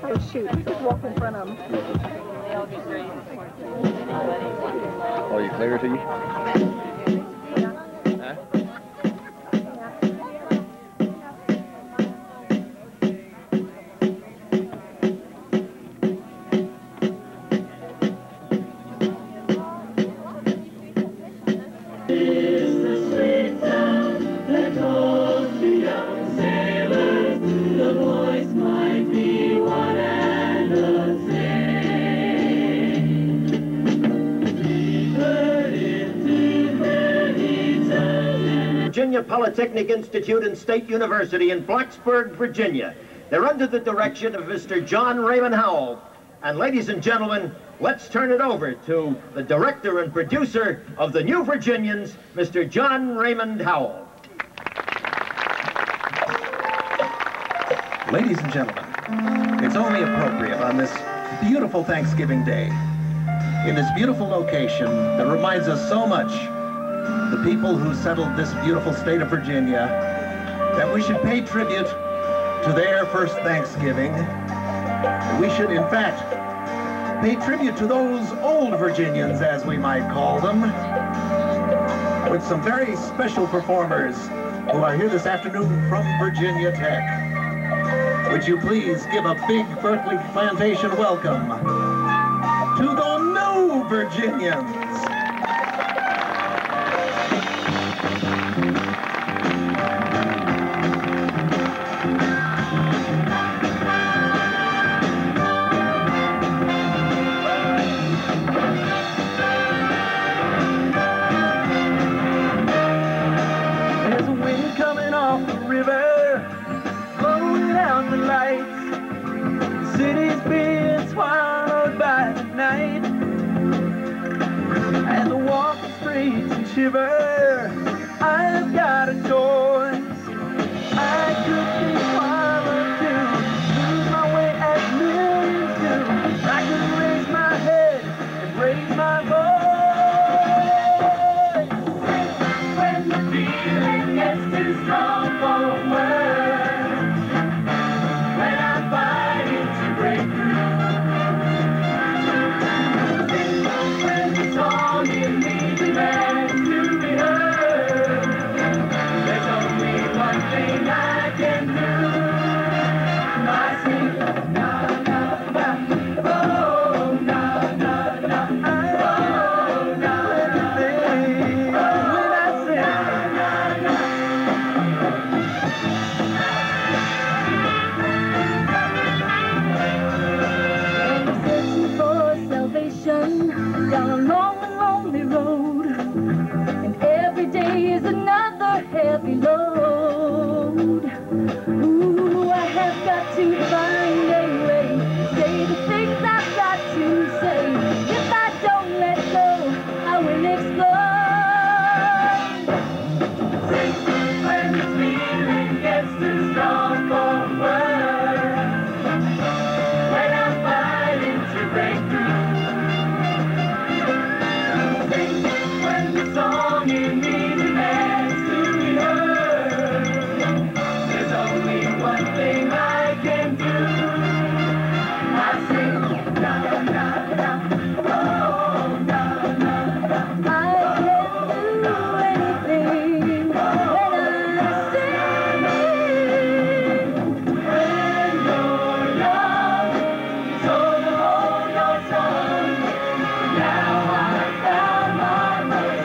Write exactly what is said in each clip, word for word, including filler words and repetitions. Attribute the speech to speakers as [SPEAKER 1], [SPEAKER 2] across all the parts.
[SPEAKER 1] Oh, shoot. Just walk in front of them.
[SPEAKER 2] Oh, you clear to you? Huh?
[SPEAKER 3] Virginia Polytechnic Institute and State University in Blacksburg, Virginia. They're under the direction of Mister John Raymond Howell. And ladies and gentlemen, let's turn it over to the director and producer of the New Virginians, Mister John Raymond Howell.
[SPEAKER 4] Ladies and gentlemen, it's only appropriate on this beautiful Thanksgiving Day, in this beautiful location that reminds us so much the people who settled this beautiful state of Virginia, that we should pay tribute to their first Thanksgiving. We should, in fact, pay tribute to those old Virginians, as we might call them, with some very special performers who are here this afternoon from Virginia Tech. Would you please give a big Berkeley Plantation welcome to the New Virginians?
[SPEAKER 5] Shiver, I've got a choice. I could be swallowed too, lose my way as millions do. I could raise my head and raise my voice. When the feeling gets too strong for words, when I'm fighting to break through, when the song in me demands down a long and lonely road, and every day is another heavy load. Ooh, I have got to find a way to say the things I've got to say. If I don't let go, I will explode. When the feeling gets too strong for words, when I'm fighting to break through, song in me demands to be heard. There's only one thing I can do. I sing, na na na, oh na na na. I can do anything when I'm singing. When you're young, so to hold your tongue. Now I found my way.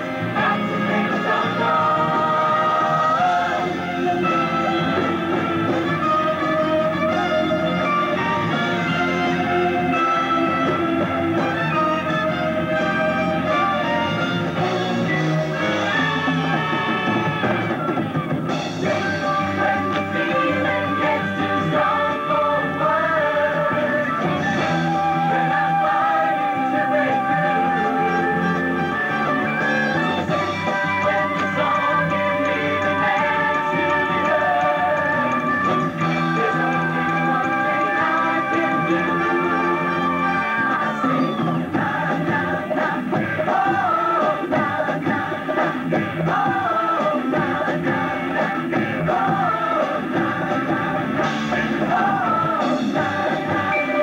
[SPEAKER 5] Oh,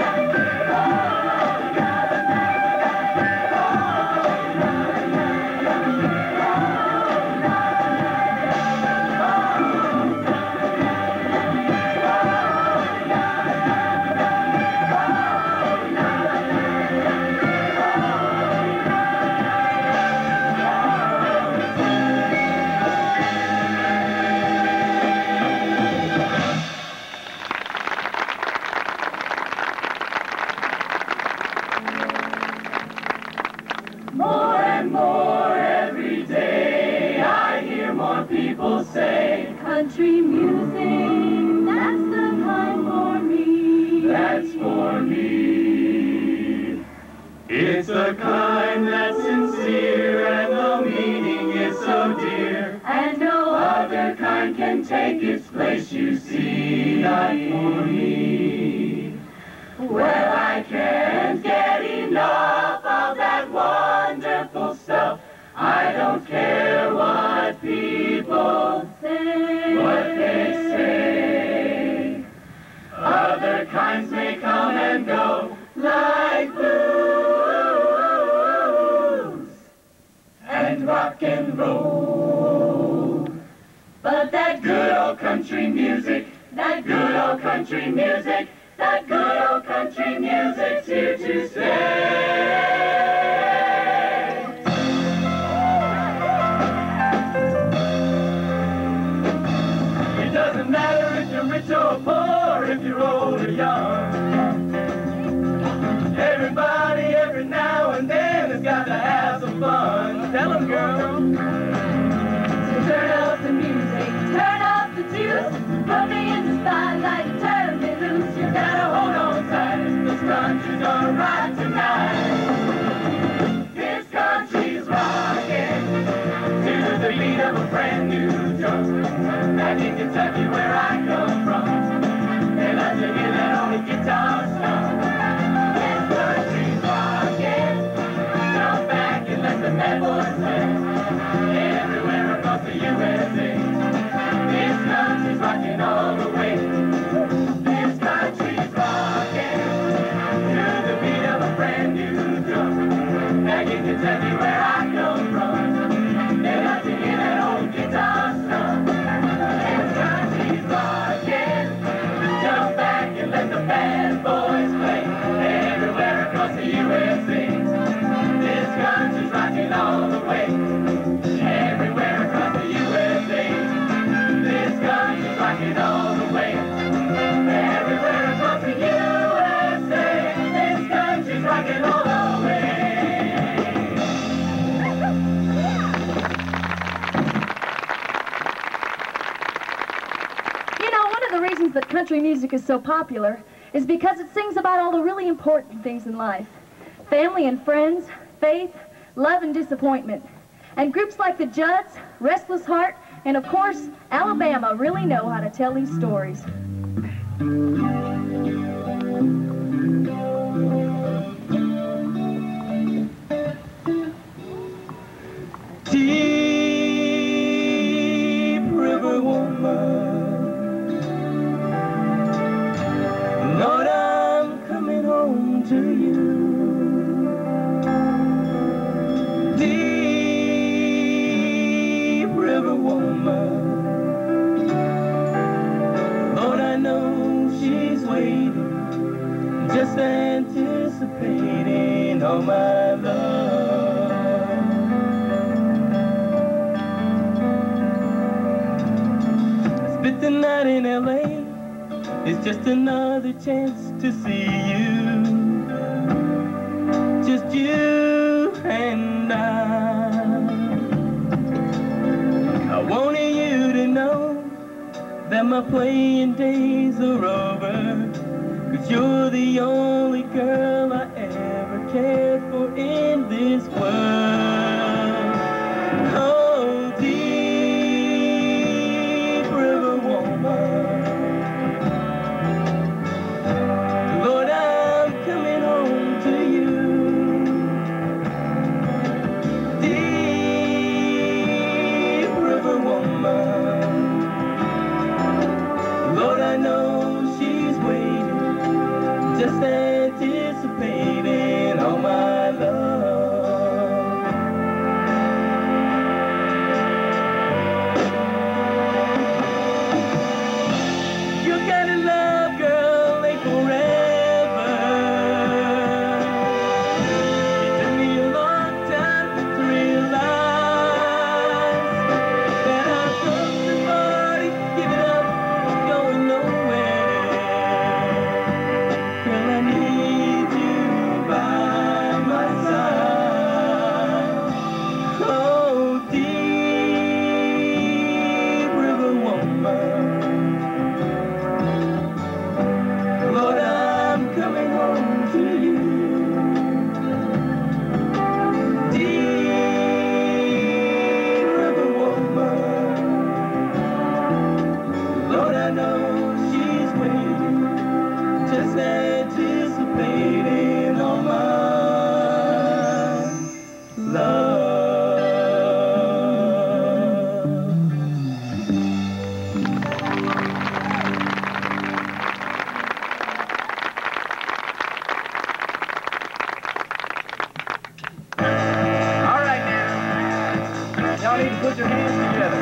[SPEAKER 5] people say, country music, that's the kind for me. That's for me. It's the kind that's sincere and the meaning is so dear. And no other kind can take its place, you see, not for me. Well, I can't get enough of that wonderful stuff. I don't care what people say, what they say. Other kinds may come and go, like blues and rock and roll. But that good old country music, that good old country music, that good old country music's here to stay. It doesn't matter if you're rich or poor, if you're old or young. Everybody, every now and then, has got to have some fun. Tell 'em, girl. So turn up the music, turn up the juice, put me in the spotlight, turn me loose. You gotta hold on tight, this country's gonna rock tonight. This country's rocking to the beat of a brand new drum. Back in Kentucky where I come from, they love to hear that old guitar strum. This country's rocking, jump back and let the bad boys play. Everywhere across the U S A, this country's rocking all the way. This country's rocking to the beat of a brand new drum. Back in Kentucky where I come from, they love to hear that old guitar strum. This country's rocking, jump back and let the bad boys play. Everywhere across the U S A, this country's rocking all the way. Everywhere across the U S A, this country's rocking all the way. Everywhere across the U S A, this country's rocking all the way.
[SPEAKER 1] You know, one of the reasons that country music is so popular is because it sings about all the really important things in life. Family and friends, faith, love and disappointment. And groups like the Judds, Restless Heart, and of course, Alabama really know how to tell these stories.
[SPEAKER 5] Deep River woman, Lord, I'm coming home to you. Deep River woman, Lord, I know she's waiting, just anticipating all my love. Spent the night in L A, it's just another chance to see you, just you and I. I wanted you to know that my playing days are over, 'cause you're the only girl I ever cared for in this world. Oh, Deep River woman, Lord, I'm coming home to you. Deep River woman, Lord, I know she's waiting, just anticipating all my love. You gotta love, girl, ain't forever. It took me a long time to realize that I'm somebody, give it up, going nowhere. Girl, I need your hands together.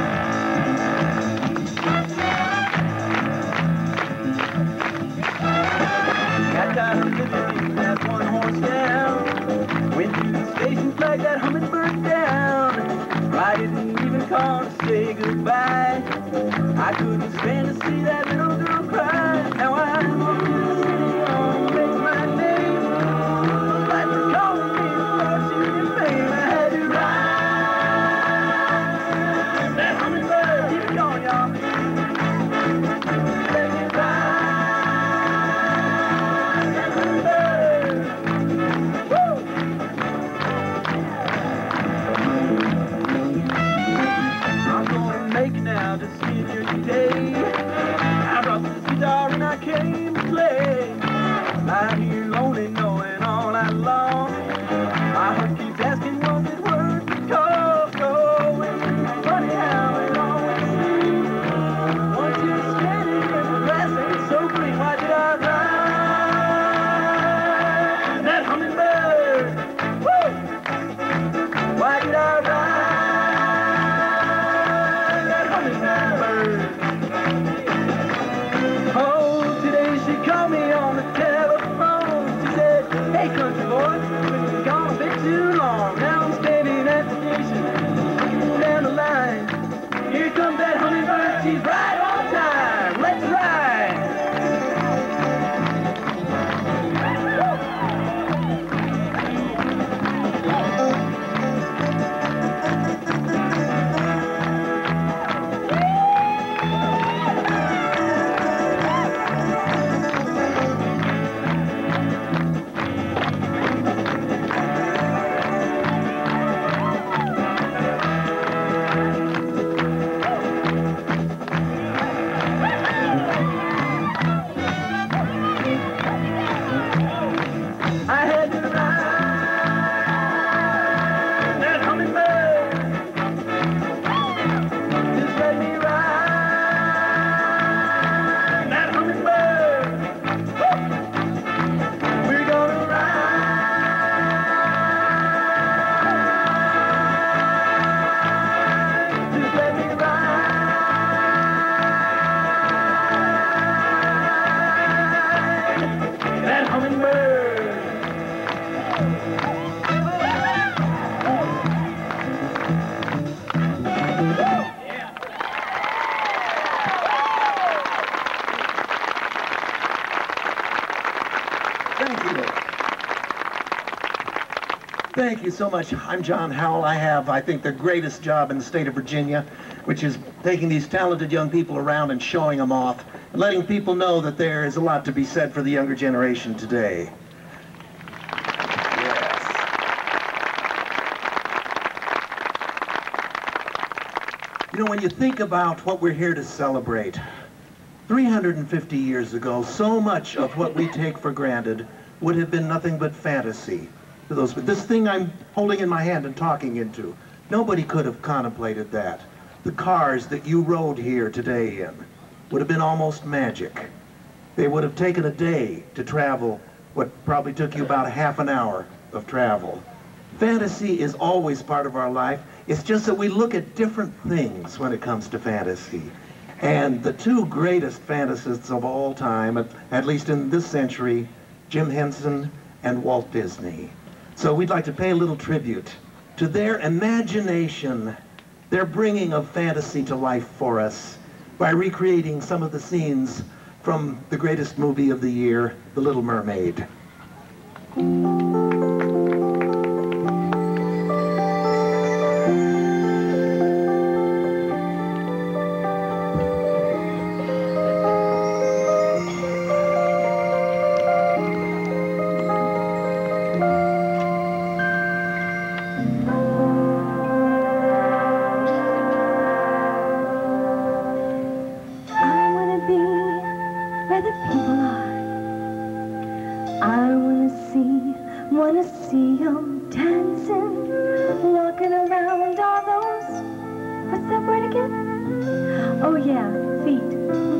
[SPEAKER 5] Got tired of living that one horse down. Went to the station, flagged that hummingbird down. I didn't even call to say goodbye. I couldn't stand to see that little girl cry. Now I'm on to the city, on the way to my name. Like for calling me fortune and fame, I had to ride that hummingbird. Keep it going, y'all. Let me ride that hummingbird. Woo! I'm gonna make it now to see you today. I brought this guitar and I came to play. I'm here lonely, knowing all I long. My heart keeps asking, was it worth the call? Going funny how it always seems. Once you're standing in the grass ain't so green, why did I ride that hummingbird? Woo! Why did I ride that hummingbird? Oh, today she called me on the telephone. She said, hey, country boy, we've been gone a bit too long. Now I'm standing at the station, looking down the line. Here comes that hummingbird, she's right on time. Let's ride. I had to ride that hummingbird. Just let me ride that hummingbird. Woo! We're gonna ride. Just let me ride that hummingbird.
[SPEAKER 4] Thank you. Thank you so much. I'm John Howell. I have, I think, the greatest job in the state of Virginia, which is taking these talented young people around and showing them off, and letting people know that there is a lot to be said for the younger generation today. You know, when you think about what we're here to celebrate, three hundred fifty years ago, so much of what we take for granted would have been nothing but fantasy to those. But this thing I'm holding in my hand and talking into, nobody could have contemplated that. The cars that you rode here today in would have been almost magic. They would have taken a day to travel what probably took you about a half an hour of travel. Fantasy is always part of our life. It's just that we look at different things when it comes to fantasy. And the two greatest fantasists of all time, at, at least in this century, Jim Henson and Walt Disney. So we'd like to pay a little tribute to their imagination, their bringing of fantasy to life for us by recreating some of the scenes from the greatest movie of the year, The Little Mermaid.
[SPEAKER 1] where the people are. I wanna see, wanna see them dancing, walking around all those, what's that word again? Oh yeah, feet.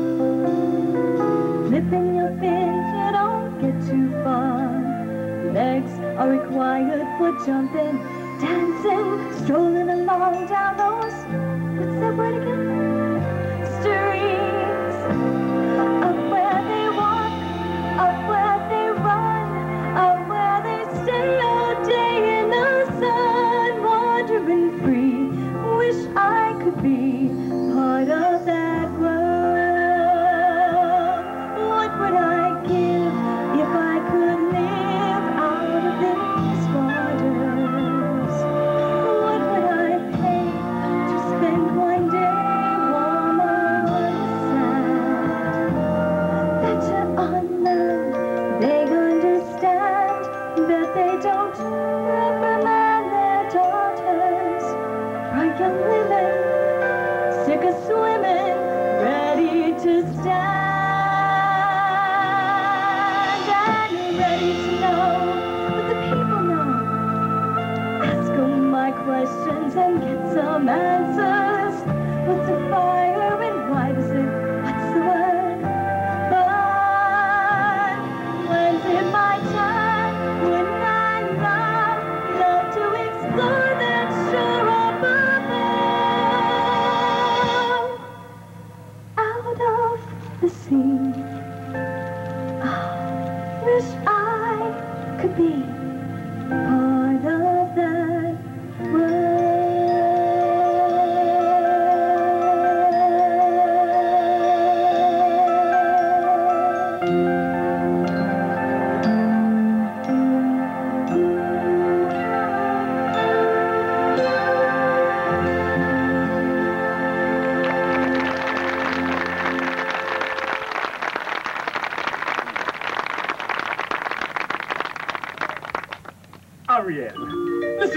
[SPEAKER 1] Flipping your fins, you don't get too far. Legs are required for jumping, dancing, strolling along down those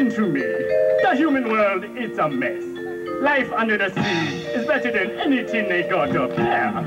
[SPEAKER 6] listen to me. The human world is a mess. Life under the sea is better than anything they got up there.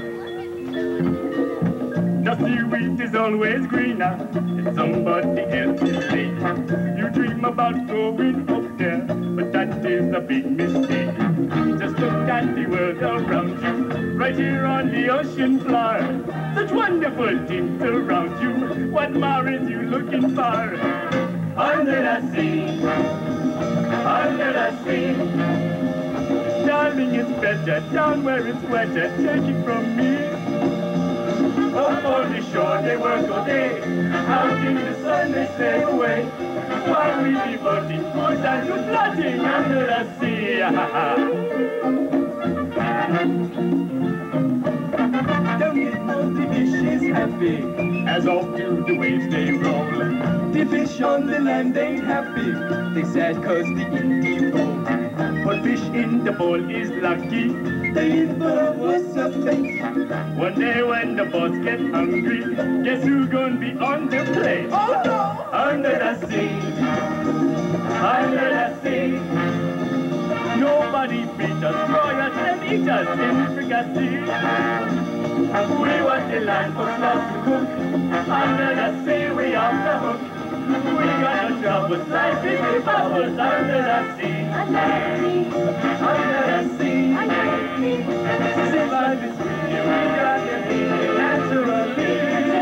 [SPEAKER 6] The seaweed is always greener in somebody else's lake. You dream about going up there, but that is a big mistake. Just look at the world around you, right here on the ocean floor. Such wonderful things around you. What more is you looking for? Under the sea, under the sea. Darling, it's better down where it's wetter. Take it from me. Up on the shore they work all day, out in the sun they stay away, while we devoting food and do floating under the sea. Down below the fish is happy, as off to the waves they roll. The fish on the land ain't happy, they sad cause the Indian roll. But fish in the bowl is lucky, they never was a fate. One day when the boss get hungry, guess who's gonna be on the plate? Oh no! Under the sea, under the sea. Nobody beat us, destroy us, and eat us in fricassee. We want the land for us to cook. Under the sea, we off the hook. We got no troubles, life is the bubbles under the sea. Under the sea, under the sea, under the sea. Since life is free, we got the feeling naturally.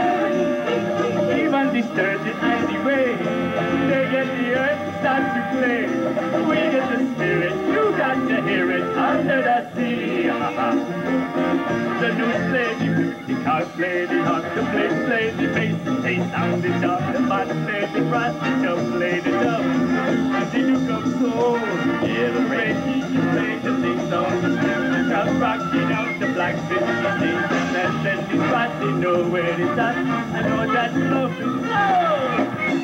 [SPEAKER 6] Even the sturgeon and the wave, they get the earth to start to play. We get the spirit, you got to hear it under the sea. The news play the flute, the cars play the harp, the plates play the bass, they sound the chop, the band play the brass, the chub play the dub. The Duke of Soul, the yellow red, he can play the sing song, the crowd rocking out the black fish, the sings and then the spot, they know where it's at, I know that's love and soul.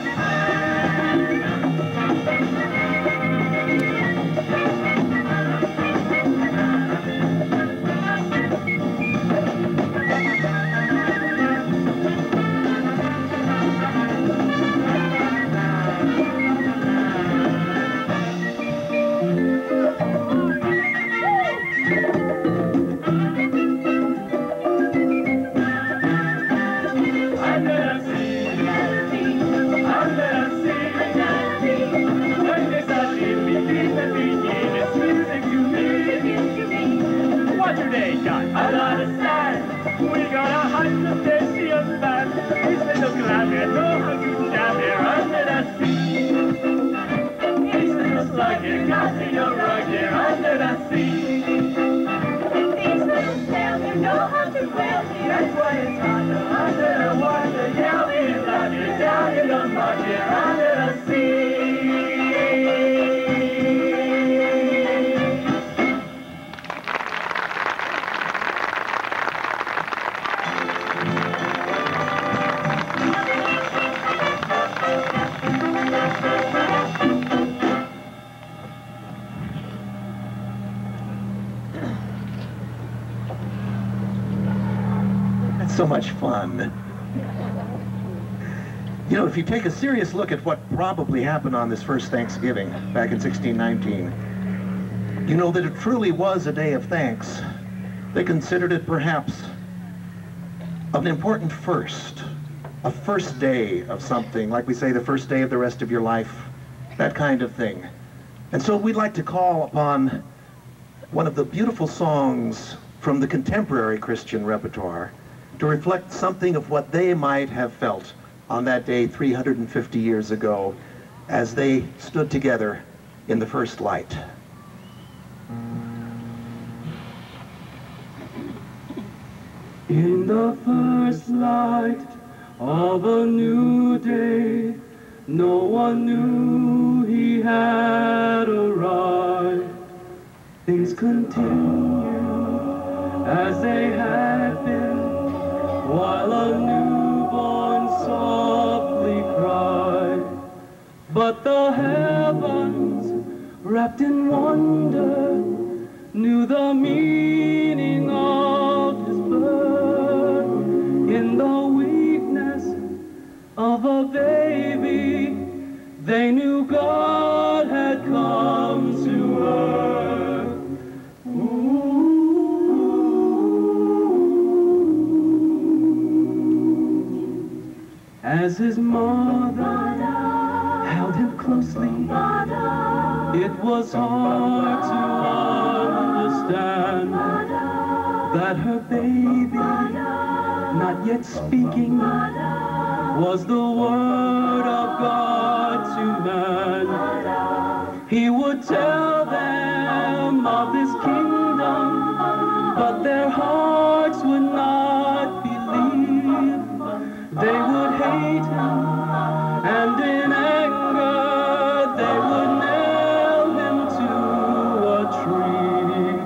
[SPEAKER 6] A lot of sand. We got a hundred Dacian band. He's been no glad here, no hungry down here under the sea. He's been no slug here, got me no rug here under the sea. He's been no sail here, no hundred whale here. That's why it's under, under the water. Yeah, we love you down in the mud here under the sea.
[SPEAKER 4] So much fun. You know, if you take a serious look at what probably happened on this first Thanksgiving back in sixteen nineteen, you know that it truly was a day of thanks. They considered it perhaps an important first, a first day of something, like we say the first day of the rest of your life, that kind of thing. And so we'd like to call upon one of the beautiful songs from the contemporary Christian repertoire to reflect something of what they might have felt on that day three hundred fifty years ago as they stood together in the first light.
[SPEAKER 5] In the first light of a new day, no one knew he had arrived. Things continue as they had been, while a newborn softly cried. But the heavens, wrapped in wonder, knew the meaning of his birth. In the weakness of a baby, they knew God
[SPEAKER 7] As his mother held him closely, it was hard to understand that her baby, not yet speaking, was the word of God to man. He would tell them of this kingdom, but their hearts would not believe. They would hate him, and in anger they would nail him to a tree.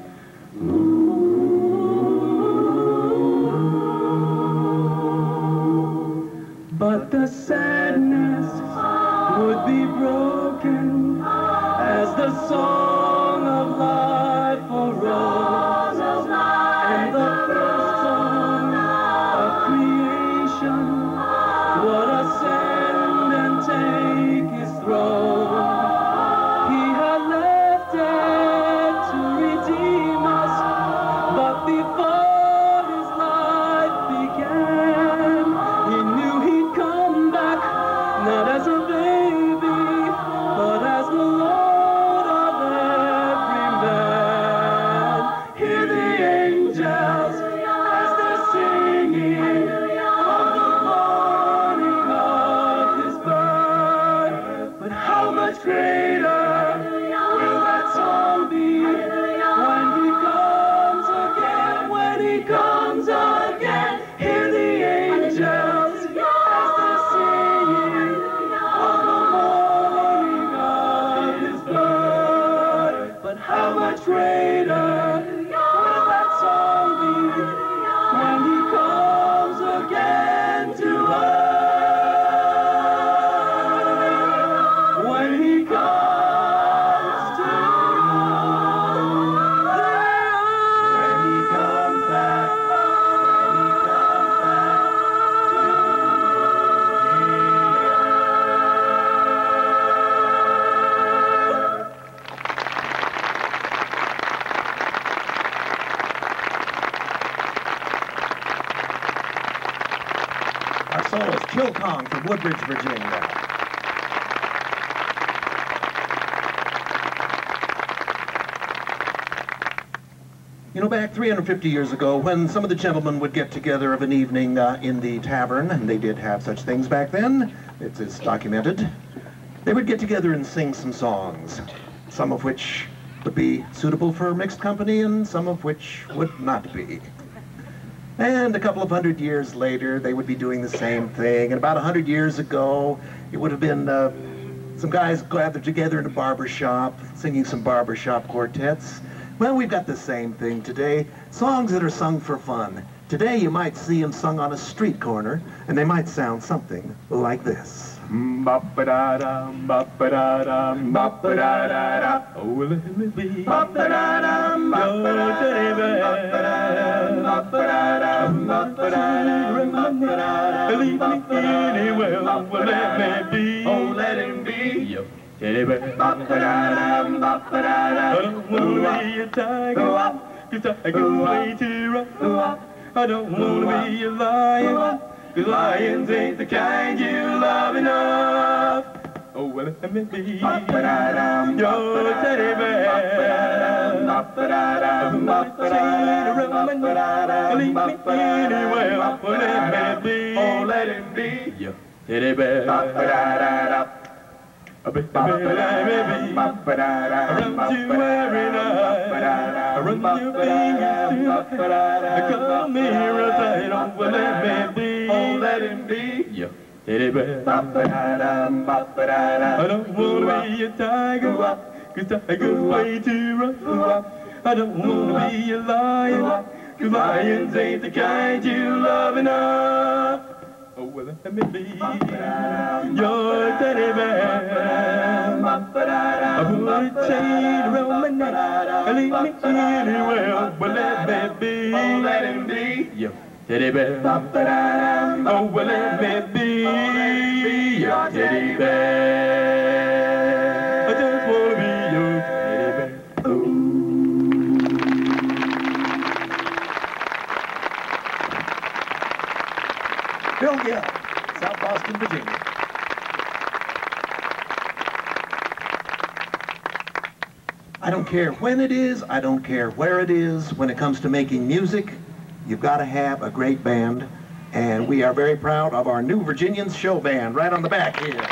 [SPEAKER 7] Ooh. But the sadness would be broken as the song of life arose, and the first song of creation would ascend and take his throne. He had left it to redeem us, but before his life began, he knew he'd come back, not as a baby, but as the Lord of every man. Hear the angels as they're singing of the morning of his birth. But how much greater will that song be when he comes again, when he comes again. Hear the angels as they're singing of the morning of his birth. But how much greater will that song be when he comes again to earth? When he comes to the earth. When he comes back, when he comes back
[SPEAKER 4] Our soloist, Kill Kong from Woodbridge, Virginia. You know, back three hundred fifty years ago, when some of the gentlemen would get together of an evening uh, in the tavern, and they did have such things back then, it's, it's documented, they would get together and sing some songs, some of which would be suitable for mixed company, and some of which would not be. And a couple of hundred years later, they would be doing the same thing. And about a hundred years ago, it would have been uh, some guys gathered together in a barber shop, singing some barbershop quartets. Well, we've got the same thing today. Songs that are sung for fun. Today, you might see them sung on a street corner, and they might sound something like this.
[SPEAKER 6] Ba-ba-da-dum, ba-ba-da-dum, ba-ba-da-da-da. Oh, let me be
[SPEAKER 7] Ba-ba-da-dum,
[SPEAKER 6] your teddy bear.
[SPEAKER 7] ba-ba-da-dum, ba-ba-da-dum, ba-ba-da-dum,
[SPEAKER 6] Leave me anywhere, well, let me be.
[SPEAKER 7] Oh, let him be.
[SPEAKER 6] Your teddy bear.
[SPEAKER 7] Ba-ba-da-dum,
[SPEAKER 6] I
[SPEAKER 7] ba-ba-da-dum.
[SPEAKER 6] don't wanna be a tiger, 'cause tiger's way too rough. I don't wanna be a lion, 'cause lions ain't the kind you love enough. Oh, well, let me be your teddy bear. Leave me anywhere, well, let me be.
[SPEAKER 7] Oh, let him be.
[SPEAKER 6] Your teddy bear. A baby, baby, I run to every night. I run your fingers to my head. Come here a tight, oh, well, let me be.
[SPEAKER 7] Oh, let him be.
[SPEAKER 6] Your teddy bear.
[SPEAKER 7] Ba-ba-da-dum, ba-ba-da-dum.
[SPEAKER 6] I don't wanna be a tiger, 'cause tiger's way too rough. I don't wanna be a lion, 'cause lions ain't the kind you love enough. Oh, well, let me be your teddy bear. I put a chain around my neck and leave me anywhere, well, let me be.
[SPEAKER 7] Oh, let him be.
[SPEAKER 6] Your teddy bear. Oh, well, let me be your teddy bear. I just wanna be your teddy bear. Ooh.
[SPEAKER 4] Bill Gill, South Boston. Austin, Virginia. I don't care when it is, I don't care where it is. When it comes to making music, you've got to have a great band. And we are very proud of our New Virginians Show Band right on the back here.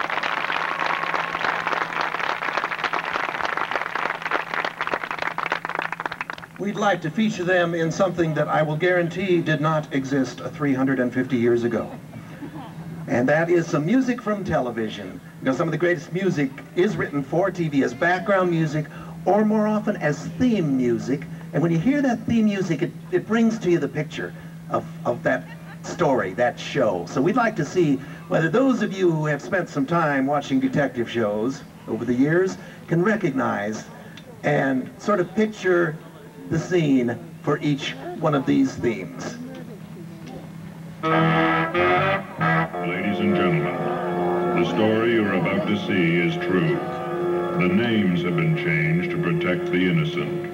[SPEAKER 4] We'd like to feature them in something that I will guarantee did not exist three hundred fifty years ago. And that is some music from television. You know, some of the greatest music is written for T V as background music, or more often as theme music. And when you hear that theme music, it, it brings to you the picture of, of that story, that show. So we'd like to see whether those of you who have spent some time watching detective shows over the years can recognize and sort of picture the scene for each one of these themes.
[SPEAKER 8] Ladies and gentlemen, the story you're about to see is true. The names have been changed to protect the innocent.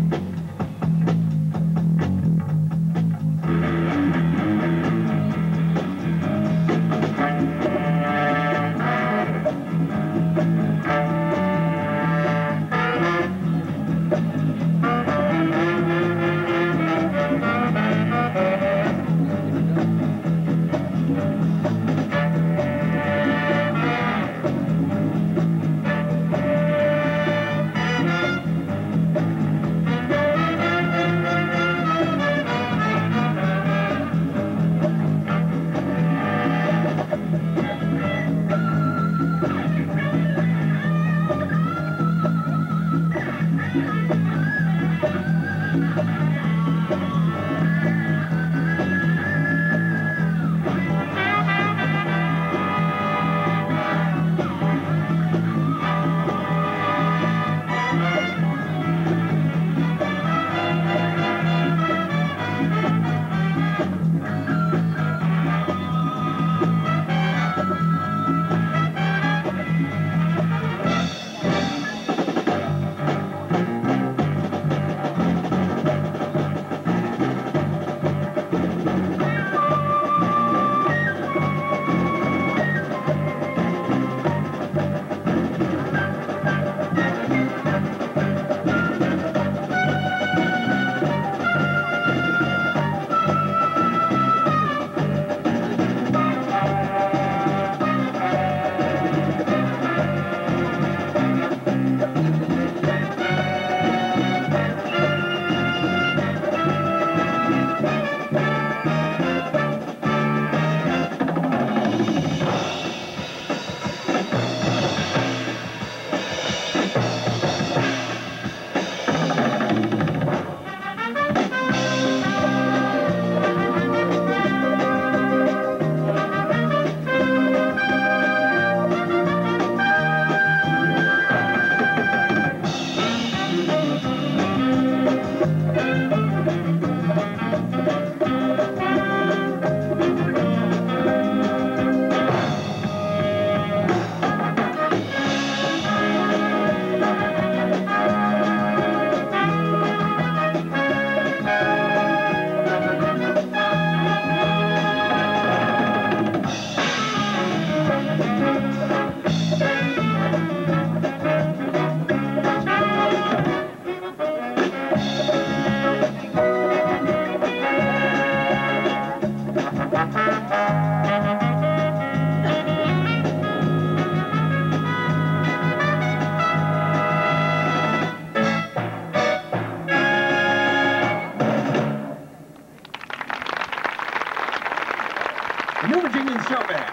[SPEAKER 4] New Virginians Show Band.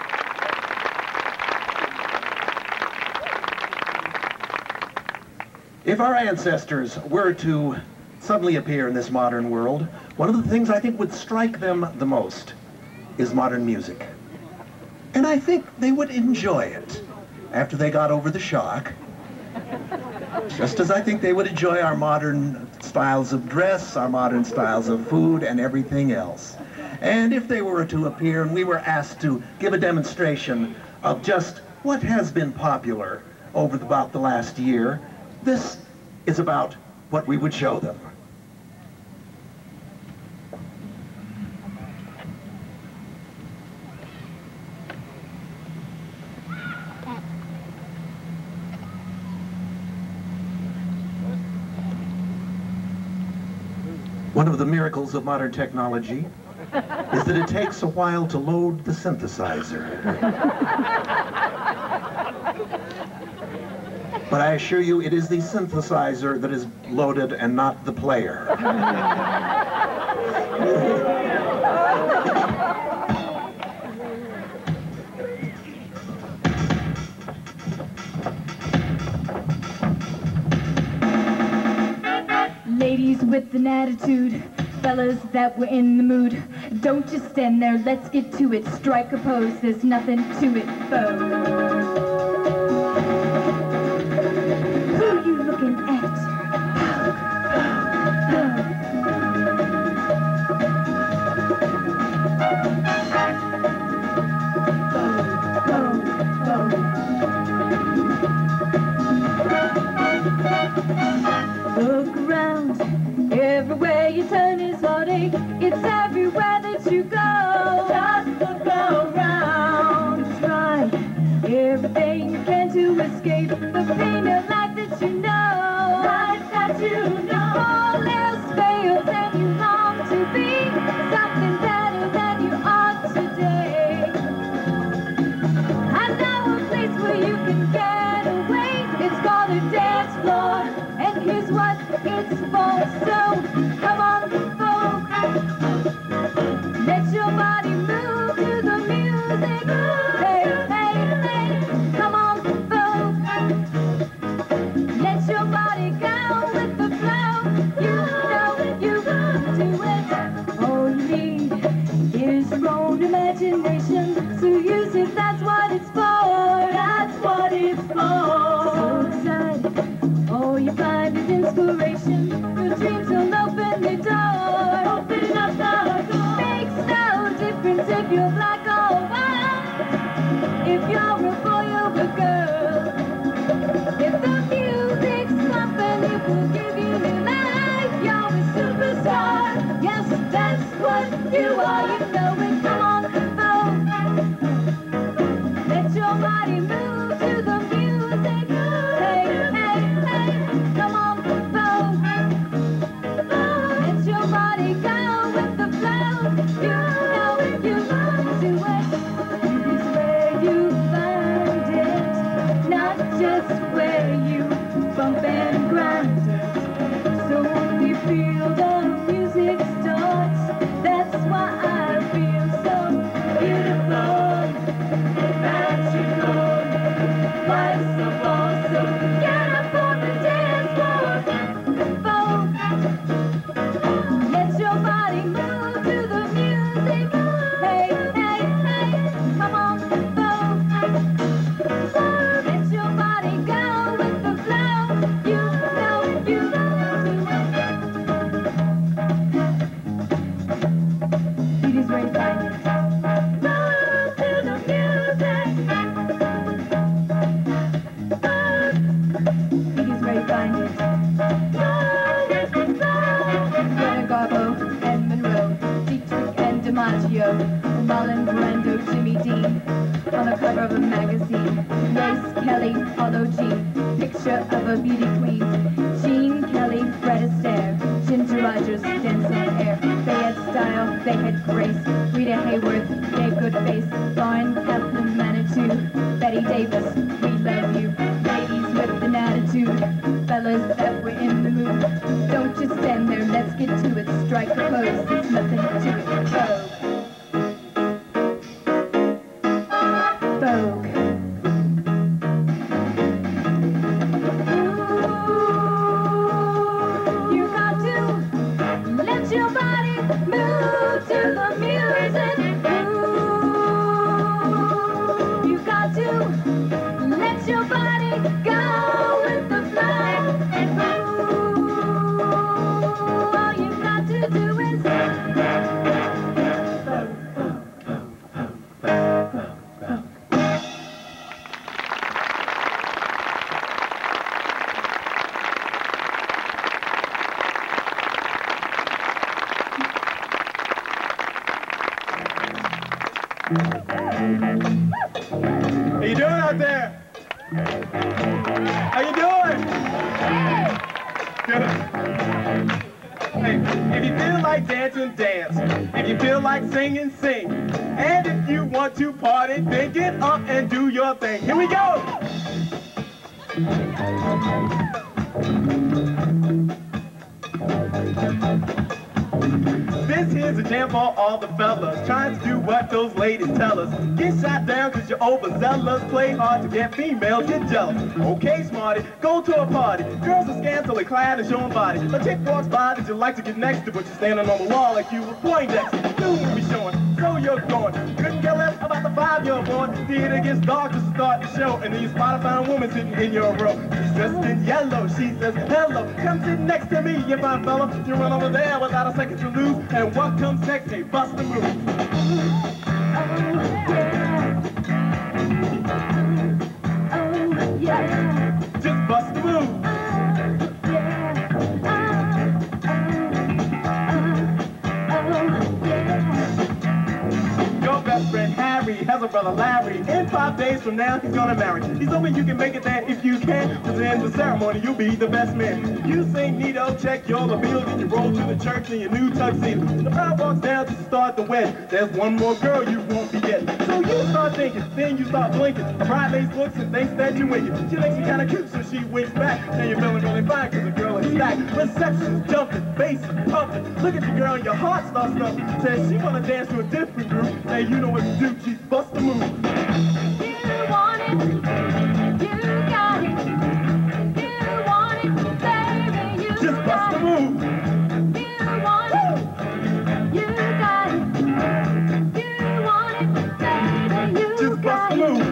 [SPEAKER 4] If our ancestors were to suddenly appear in this modern world, one of the things I think would strike them the most is modern music. And I think they would enjoy it after they got over the shock. Just as I think they would enjoy our modern styles of dress, our modern styles of food, and everything else. And if they were to appear and we were asked to give a demonstration of just what has been popular over the, about the last year, this is about what we would show them. One of the miracles of modern technology is that it takes a while to load the synthesizer. But I assure you, it is the synthesizer that is loaded and not the player.
[SPEAKER 1] Ladies with an attitude, fellas that were in the mood, don't just stand there, let's get to it. Strike a pose, there's nothing to it, folks. Who you looking at? Look around, everywhere you turn is heartache. It's everywhere that you go. Just look around, try everything you can to escape the pain of life that you know. Life that you know. All else fails and you long to be something better than you are today. I know a place where you can get away. It's called a dance floor. And here's what it's for, so come on, folks. Let your body move to the music. Hey, hey, hey, come on, folks. Let your body go with the flow. You know you do it. All you need is your own imagination. So use it, that's what it's for. That's what it's for. So excited. All you find is inspiration. Your dreams will open the door. Open up the door. Makes no difference if you're black or white. If you're a boy or a girl. If the music's pumping, it will give you new life. You're a superstar. Yes, that's what you are. You know it. Come on, folks. Let your body move to the music. Hey, hey, hey, come on, folks. Let your body go with the flow. You know it, you do it. It is where you find it, not just where you bump and grind it. So when we feel the music starts, that's why I feel so beautiful. That you know, life's a ball, so get up on the dance floor, folks. Let your body move to the music. Hey, hey, hey, come on, folks. Let your body go with the flow. You know you do it. It is right by you. Move to the music. It is right by you. Greta Garbo and Monroe, Dietrich and DiMaggio, Marlon Brando, Jimmy Dean, on the cover of a magazine. Grace Kelly, Apollo Jean, picture of a beauty queen. Jean Kelly, Fred Astaire, Ginger Rogers, dancing hair. They had style, they had grace. Rita Hayworth gave good face. Lauren Kaplan, Manitou, Betty Davis, we love you. Ladies with an attitude, fellas that were in the mood. Don't just stand there, let's get to it. Strike a pose, there's nothing to it. Vogue. Vogue. Ooh, you got to let your body move to the music. Ooh, you got to let your body go with the flow. And ooh, all you got to do is
[SPEAKER 9] How you doing out there? How you doing? Good. Hey, if you feel like dancing, dance. If you feel like singing, sing. And if you want to party, then get up and do your thing. Here we go! This here's a jam for all the fellas trying to do what those ladies tell us. Get shot down cause you're overzealous. Play hard to get females, get jealous. Okay, smarty, go to a party. Girls are scantily clad and showing body. A chick walks by that you like to get next to, but you're standing on the wall like you were Poindexter. Soon will be showing, so you're going. Couldn't care less about the five you're born. Theater gets dark just to start the show, and then you spot a fine woman sitting in your row. She's dressed in yellow, she says, hello, come sit next to me, you fine fella. You run over there without a second to lose, and what comes next? Hey, bust the move.
[SPEAKER 5] Oh, yeah.
[SPEAKER 9] Just bust the move. Your best friend Harry has a brother Larry. In five days from now, he's gonna marry. He's hoping you can make it there if you can. Cause in the ceremony, you'll be the best man. You sing Nito, check your libido, then you roll to the church in your new tuxedo. The bride walks down to start the wedding. There's one more girl you won't be getting. So you start thinking, then you start blinking. The bridesmaid looks and thinks that you're winking. She thinks you're kinda cute, so she winks back. Now you're feeling really fine, cause the girl is stacked. Reception's jumping, bass is pumping. Look at the girl and your heart starts thumping. Says she wanna dance to a different group. Hey, you know what to do, she's bust the move.
[SPEAKER 5] You want it, you got it. You want it, baby, you
[SPEAKER 9] Just bust
[SPEAKER 5] got
[SPEAKER 9] the
[SPEAKER 5] it.
[SPEAKER 9] move.
[SPEAKER 5] You want it, you got it. You want it, baby, you
[SPEAKER 9] Just bust
[SPEAKER 5] got
[SPEAKER 9] the
[SPEAKER 5] it.
[SPEAKER 9] move.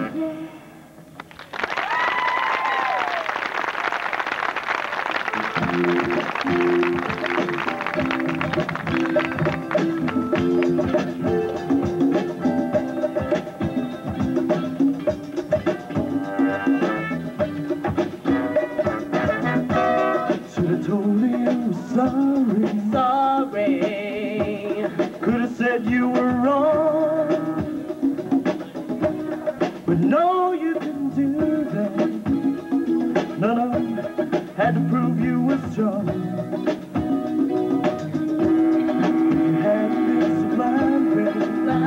[SPEAKER 7] Should've told me you were sorry.
[SPEAKER 9] Sorry.
[SPEAKER 7] Could've said you were wrong. But no, you didn't do that. No, no, had to prove you were strong. You had this blind baby.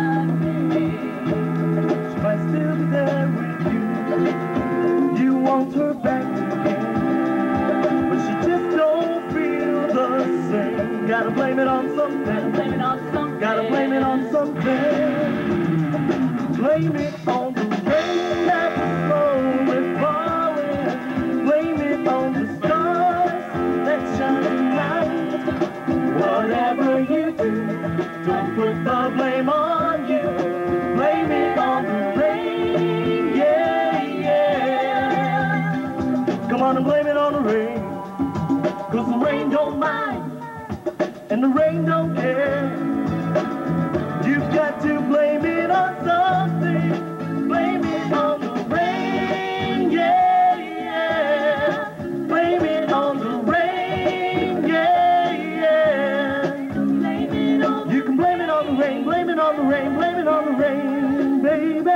[SPEAKER 7] She might still be there with you. You want her back again, but she just don't feel the same. Gotta blame it on something. Blame it on something. Gotta blame it on something. Blame it on the rain that's slowly falling. Blame it on the stars that shine tonight. Whatever you do, don't put the blame on you. Blame it on the rain, yeah, yeah. Come on and blame it on the rain. Cause the rain don't mind, and the rain don't care. You've got to blame it on something. Blame it on the rain, yeah, yeah. Blame it on the rain, yeah, yeah. Blame it on you can blame it on the rain, blame it on the rain, blame it on the rain, baby.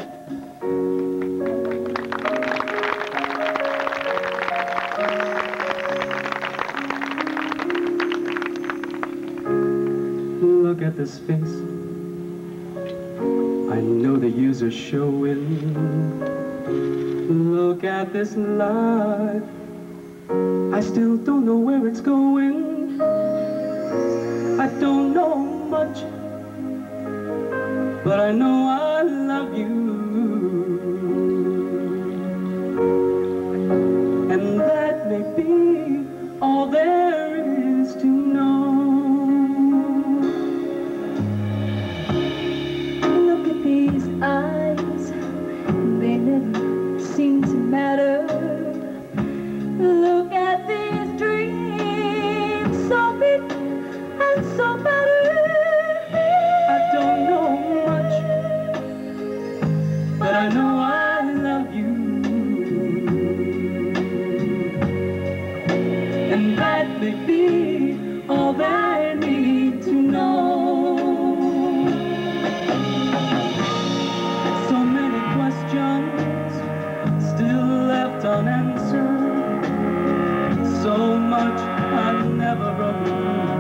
[SPEAKER 7] Look at this face. I know the years are showing. Look at this life. I still don't know where it's going. I don't know much, but I know I love you. And that may be all there is to know.
[SPEAKER 1] Look at these eyes, they never seem to matter. Look at these dreams, so big and so better.
[SPEAKER 7] I don't know much, but I know I love you. And that may be all they need to know. So many questions still left unanswered. So much I've never understood.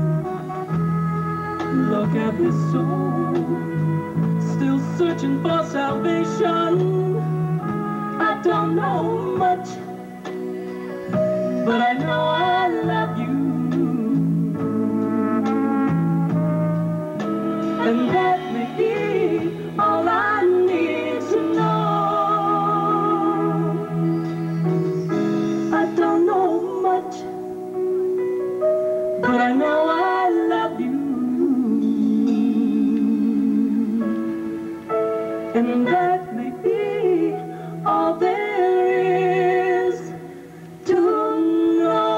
[SPEAKER 7] Look at this soul, still searching for salvation. I don't know much, but I know I love you. And that may be all I need to know. I don't know much, but I know I love you. And that may be all there is to know.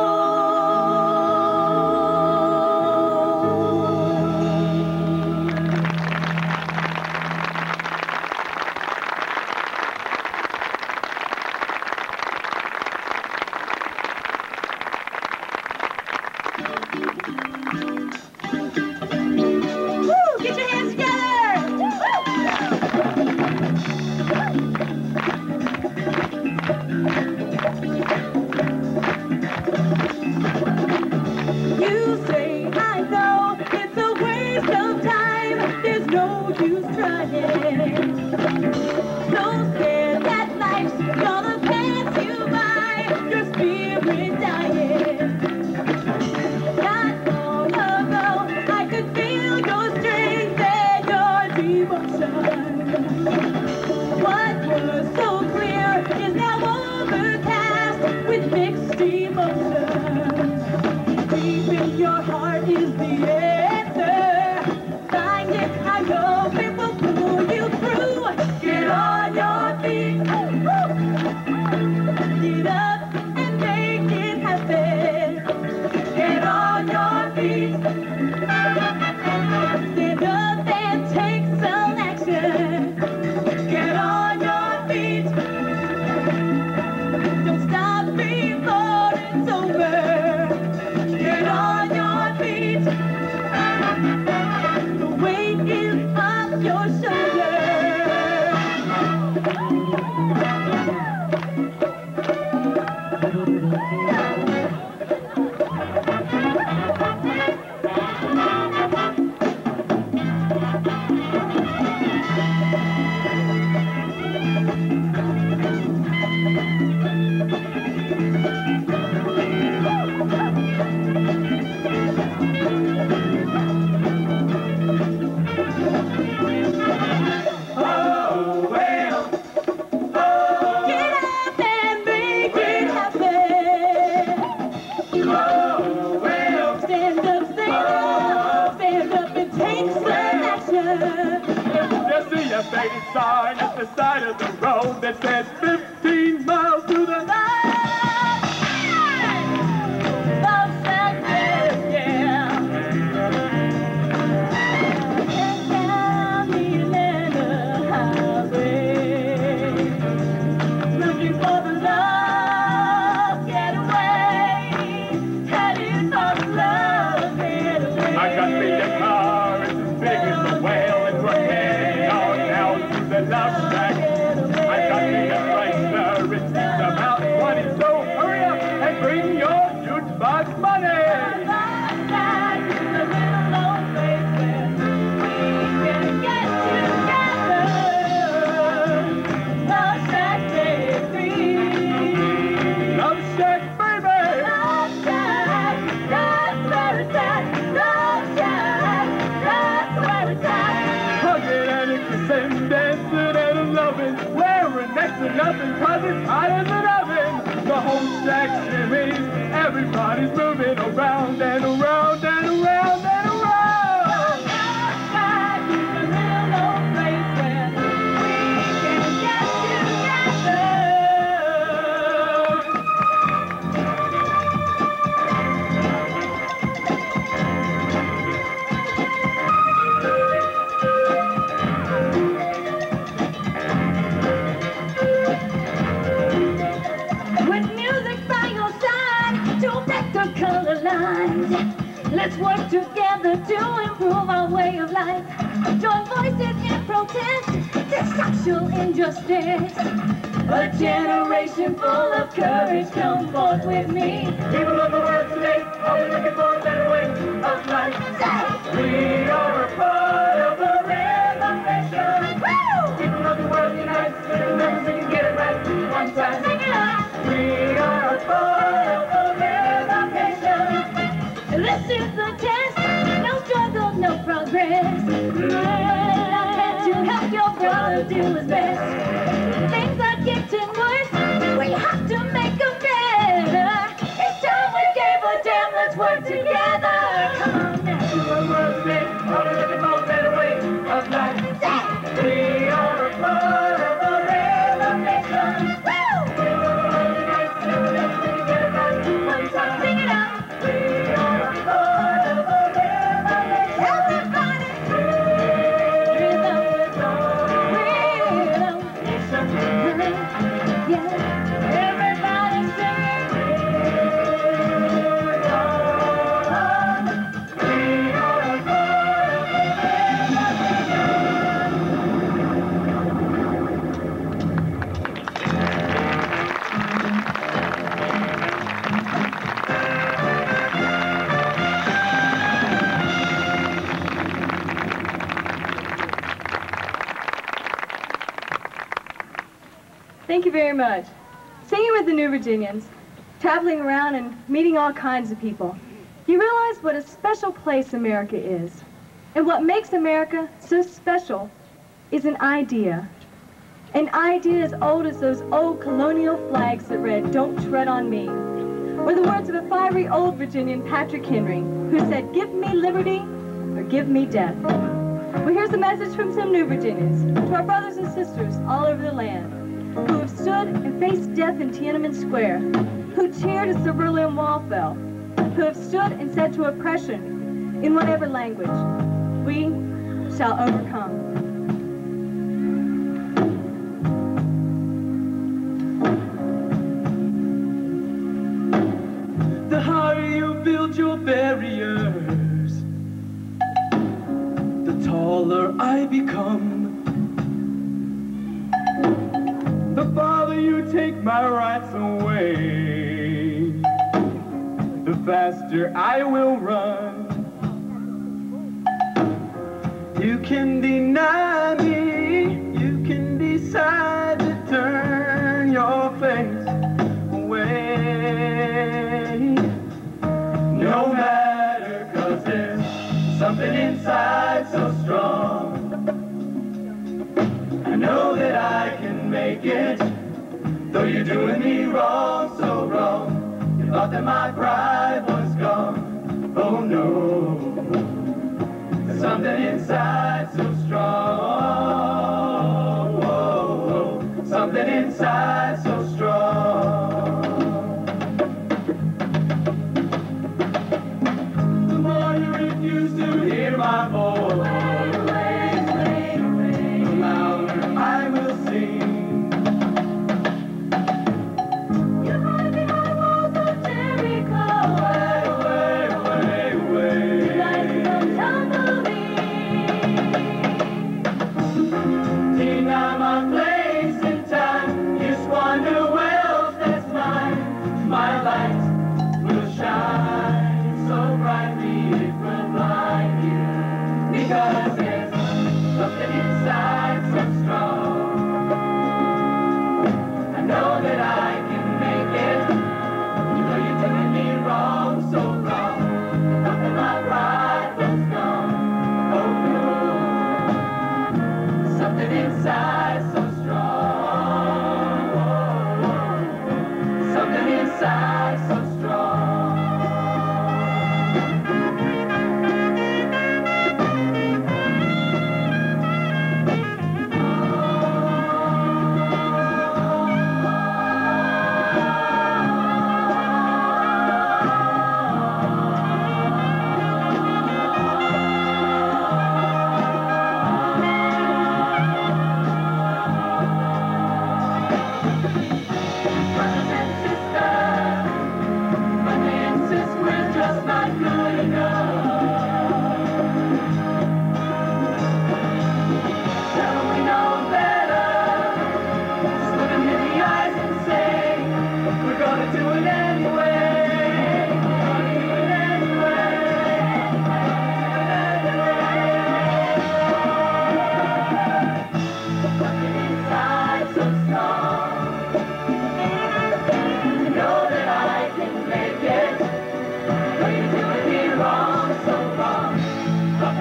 [SPEAKER 1] Woo! Get your hands together! You say, I know it's a waste of time. There's no use trying. So scared that life's gonna pass you by. Your spirit dying. Not long ago, I could feel your strength and your devotion. What was so clear is now overcast with mixed emotions. Deep in your heart is the answer. Find it, I know it will pull you through. Get on your feet. Get up and make it happen. Get on your feet. Stand up and take some action. Get on your feet. Don't stop before it's over. Get on your feet. The weight is off your shoulders.
[SPEAKER 7] Oh, well,
[SPEAKER 1] Get up and make it happen.
[SPEAKER 7] oh, well.
[SPEAKER 1] Stand up, stand up, stand up and take some action.
[SPEAKER 6] Just see a faded sign at the side of the road that says fifteen miles to the
[SPEAKER 1] Love Shack, yeah. And down the Atlanta highway, looking for the love getaway, headed for the love getaway.
[SPEAKER 6] I got me a car, it's as big as a whale, and we're heading on now to the Love Shack. I got me a Chrysler, it's about twenty, so hurry up and bring your jukebox money.
[SPEAKER 1] Love Shack is a little old place where we can get together. Love Shack Day three.
[SPEAKER 6] Love Shack, baby!
[SPEAKER 1] Love Shack, that's where it's at. Love Shack, that's where it's at.
[SPEAKER 6] Hugging and kissing, dancing and loving, wearing next to nothing, cause it's hot as an oven. The whole shack shimmies, everybody's moving around and around and around and around.
[SPEAKER 1] Love Shack is a little old place where we can get together. With music by your side to make the color lines. Let's work together to improve our way of life. Join voices in protest to social injustice. A generation full of courage, come forth with me.
[SPEAKER 5] People of the world today are looking for a better way of life. We are a part of the revolution. People of the world unite, never we can get it right one time.
[SPEAKER 1] Sing it out.
[SPEAKER 5] We are a part of the revolution.
[SPEAKER 1] This is the test. No struggle, no progress. Can't you help your brother do his best? Things are getting worse. We have to make them better. It's time we gave a damn. Let's work together. Come on now.
[SPEAKER 5] People of the world today are looking for a better way of life. We are a part of the revolution. People of the world unite, never we can get it right one time.
[SPEAKER 1] Sing it out.
[SPEAKER 5] We are a part of the revolution.
[SPEAKER 1] Everybody. Rhythm, rhythm. Yeah. Everybody sing. Thank you very much. Singing with the New Virginians, traveling around and meeting all kinds of people, you realize what a special place America is. And what makes America so special is an idea. An idea as old as those old colonial flags that read, "Don't tread on me." Or the words of a fiery old Virginian, Patrick Henry, who said, "Give me liberty or give me death." Well, here's a message from some New Virginians to our brothers and sisters all over the land, who have stood and faced death in Tiananmen Square, who cheered as the Berlin Wall fell, who have stood and said to oppression, in whatever language, "We shall overcome."
[SPEAKER 7] The higher you build your barriers, the taller I become. The farther you take my rights away, the faster I will run. You can deny me, you can decide to turn your face away. No matter, 'cause there's something inside so strong. I know that I can make it, though you're doing me wrong, so wrong. You thought that my pride was gone, oh no. There's something inside so strong, oh, oh. Something inside so strong. The more you refuse to hear my voice, I will sing.
[SPEAKER 1] You're hiding behind walls of Jericho.
[SPEAKER 7] Away, away, away, away.
[SPEAKER 1] You lies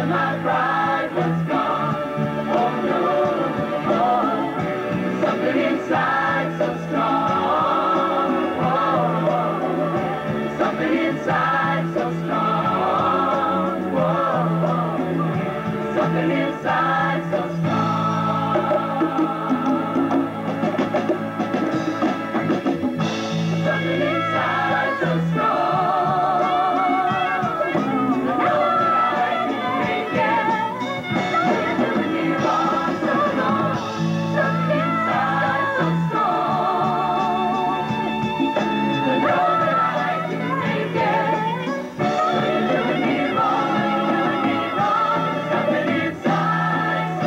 [SPEAKER 5] where my pride was gone. Oh no, oh, something inside so strong. Oh, oh, something inside so strong. Oh, oh, something inside so strong. Something inside so strong. I know that I can make it. You're doing me wrong so long. Something inside so strong. I know that I can make it. You're doing me wrong, you're doing me wrong. Something inside so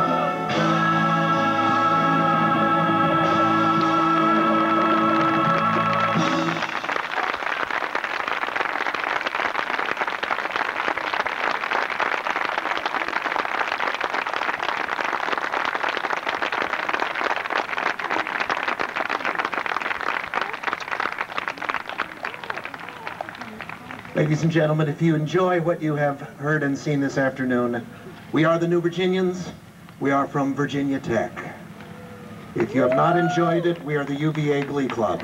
[SPEAKER 4] Ladies and gentlemen, if you enjoy what you have heard and seen this afternoon, we are the New Virginians. We are from Virginia Tech. If you have not enjoyed it, we are the U V A Glee Club.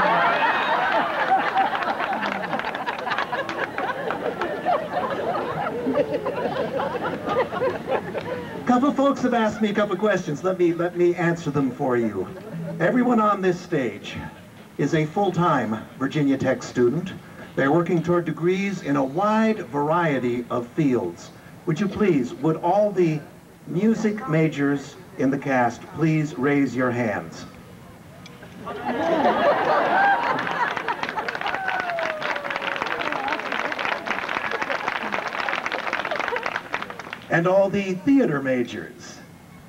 [SPEAKER 4] Couple folks have asked me a couple questions. Let me, let me answer them for you. Everyone on this stage is a full-time Virginia Tech student. They're working toward degrees in a wide variety of fields. Would you please, would all the music majors in the cast please raise your hands? And all the theater majors.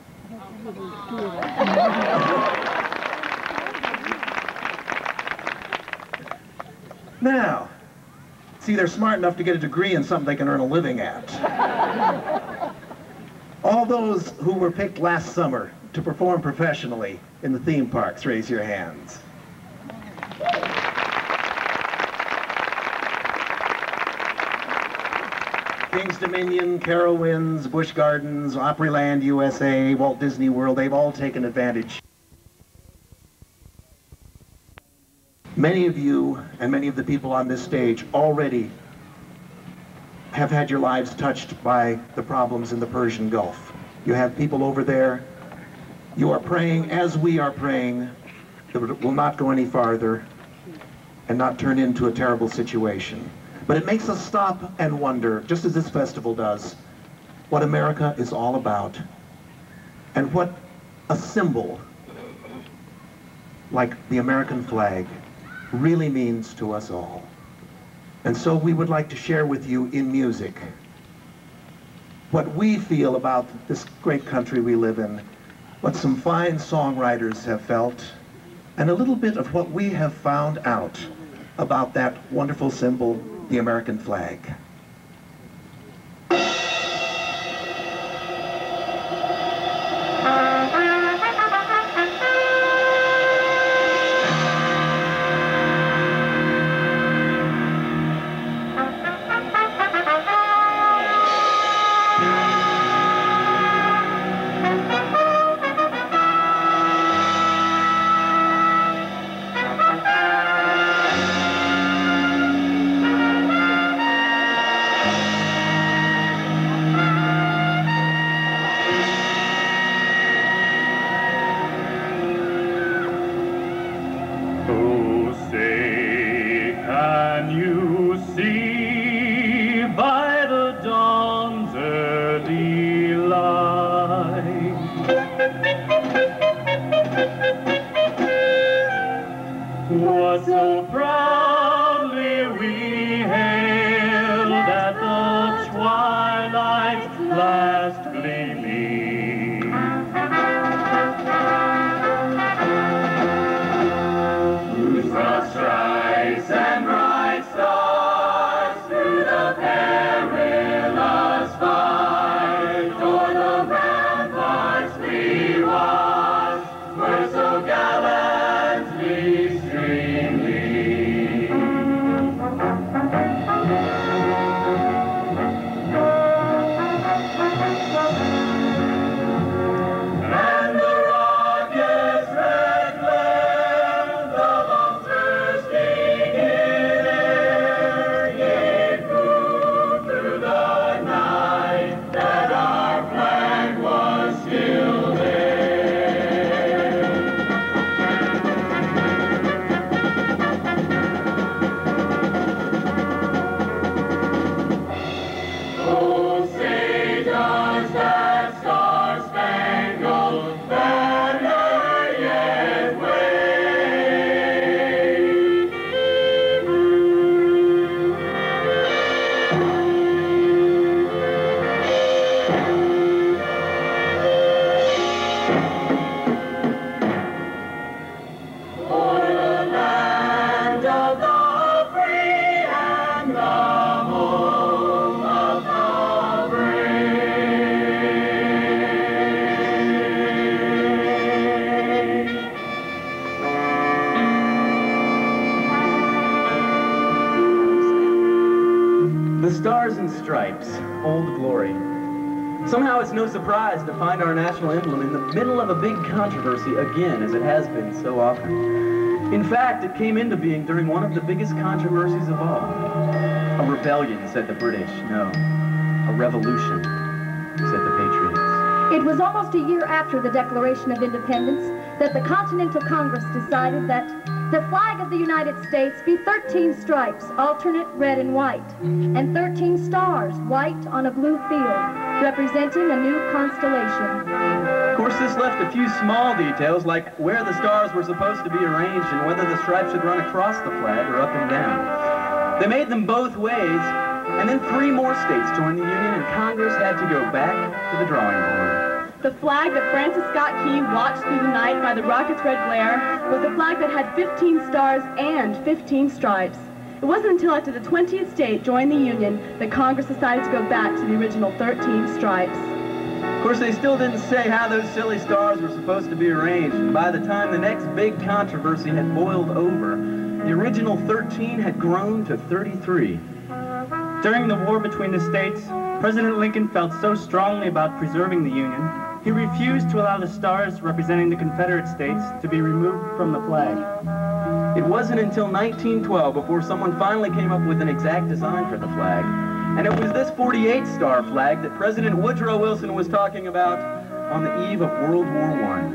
[SPEAKER 4] Now, see, they're smart enough to get a degree in something they can earn a living at. All those who were picked last summer to perform professionally in the theme parks, raise your hands. King's Dominion, Carowinds, Busch Gardens, Opryland, U S A, Walt Disney World, they've all taken advantage. Many of you and many of the people on this stage already have had your lives touched by the problems in the Persian Gulf. You have people over there. You are praying, as we are praying, that it will not go any farther and not turn into a terrible situation. But it makes us stop and wonder, just as this festival does, what America is all about and what a symbol like the American flag really means to us all. And so we would like to share with you in music what we feel about this great country we live in, what some fine songwriters have felt, and a little bit of what we have found out about that wonderful symbol, the American flag.
[SPEAKER 5] What so proudly we hailed at the twilight's last gleaming. Whose broad stripes and bright stars through the perilous fight o'er the ramparts we watched were so gallantly streaming.
[SPEAKER 9] stripes, Old Glory. Somehow it's no surprise to find our national emblem in the middle of a big controversy again, as it has been so often. In fact, it came into being during one of the biggest controversies of all. A rebellion, said the British. No, a revolution, said the Patriots.
[SPEAKER 1] It was almost a year after the Declaration of Independence that the Continental Congress decided that the flag of the United States be thirteen stripes, alternate red and white, and thirteen stars, white on a blue field, representing a new constellation.
[SPEAKER 9] Of course, this left a few small details, like where the stars were supposed to be arranged and whether the stripes should run across the flag or up and down. They made them both ways, and then three more states joined the Union, and Congress had to go back to the drawing board.
[SPEAKER 10] The flag that Francis Scott Key watched through the night by the rocket's red glare was a flag that had fifteen stars and fifteen stripes. It wasn't until after the twentieth state joined the Union that Congress decided to go back to the original thirteen stripes.
[SPEAKER 9] Of course, they still didn't say how those silly stars were supposed to be arranged, and by the time the next big controversy had boiled over, the original thirteen had grown to thirty-three.
[SPEAKER 6] During the war between the states, President Lincoln felt so strongly about preserving the Union, he refused to allow the stars representing the Confederate States to be removed from the flag.
[SPEAKER 9] It wasn't until nineteen twelve before someone finally came up with an exact design for the flag. And it was this forty-eight star flag that President Woodrow Wilson was talking about on the eve of World War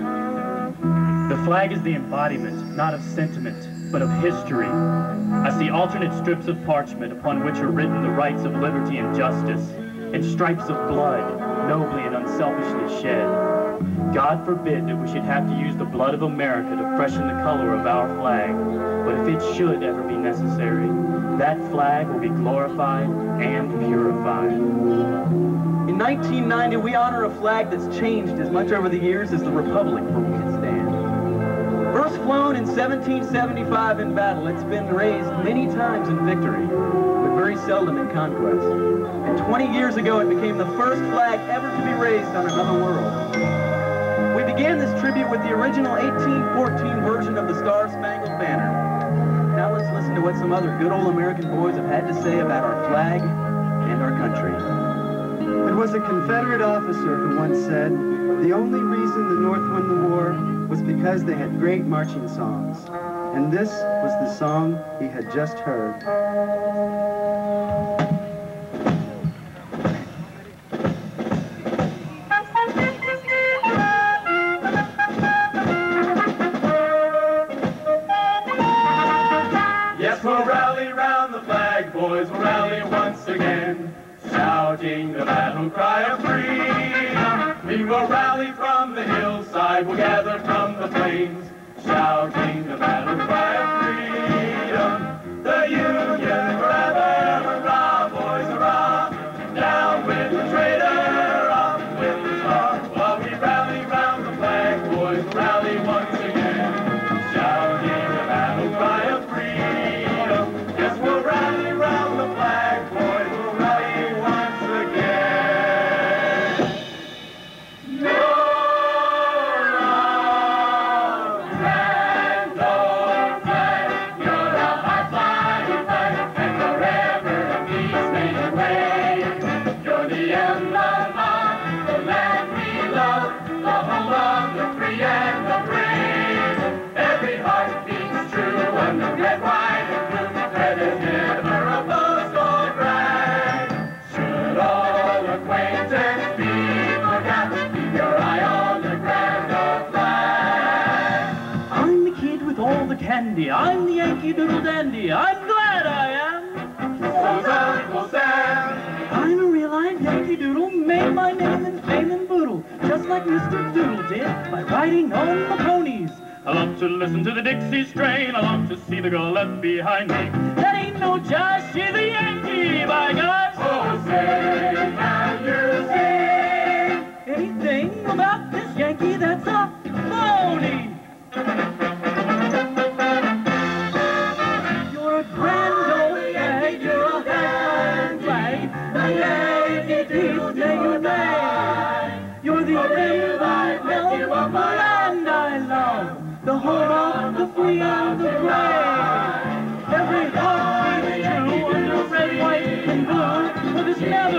[SPEAKER 9] One.
[SPEAKER 6] The flag is the embodiment, not of sentiment, but of history. I see alternate strips of parchment upon which are written the rights of liberty and justice, and stripes of blood, nobly and unselfishly shed. God forbid that we should have to use the blood of America to freshen the color of our flag, but if it should ever be necessary, that flag will be glorified and purified.
[SPEAKER 9] In nineteen ninety, we honor a flag that's changed as much over the years as the republic for which it stands. First flown in seventeen seventy-five in battle, it's been raised many times in victory, but very seldom in conquest. And twenty years ago, it became the first flag ever to be raised on another world. We began this tribute with the original eighteen fourteen version of the Star-Spangled Banner. Now let's listen to what some other good old American boys have had to say about our flag and our country.
[SPEAKER 11] It was a Confederate officer who once said, the only reason the North won the war was because they had great marching songs. And this was the song he had just heard.
[SPEAKER 5] Yes, we'll rally round the flag, boys, we'll rally once again, shouting the battle cry of freedom. We will rally from the hillside, we'll gather from the plains, shouting the battle cry of freedom. The Union forever, hurrah, boys, hurrah, down with the traitor, up with the star. While we rally round the flag, boys, we'll rally once again, shouting the battle cry of freedom. Yes, we'll rally round the flag, boys, we'll rally once again. No wrong flag, no flag, you're a high flying flag, and forever peace may reign. You're the emblem of the land we love, the home of the free and the brave. Every heart beats true under red, white, and blue. Red is never a boast or brag. Should all acquaintance be forgot, keep your eye on the grand old flag.
[SPEAKER 6] I'm the kid with all the candy. I'm the Yankee Doodle Dandy. I'm glad I am.
[SPEAKER 5] So's Uncle Sam.
[SPEAKER 6] I'm a real-life Yankee Doodle, made my name in fame and boodle, just like Mister Doodle did by riding on the ponies. I love to listen to the Dixie strain. I love to see the girl left behind me. That ain't no Josh, she's a Yankee, by gosh.
[SPEAKER 5] Oh, say, can you sing
[SPEAKER 6] anything about this Yankee that's a phony? You're a grand old flag, you're a high flag, the Yankee Doodle day you day. You're the emblem of the land I love, the home of the free and the brave. Every heart beats true under red, white, and blue, for there's never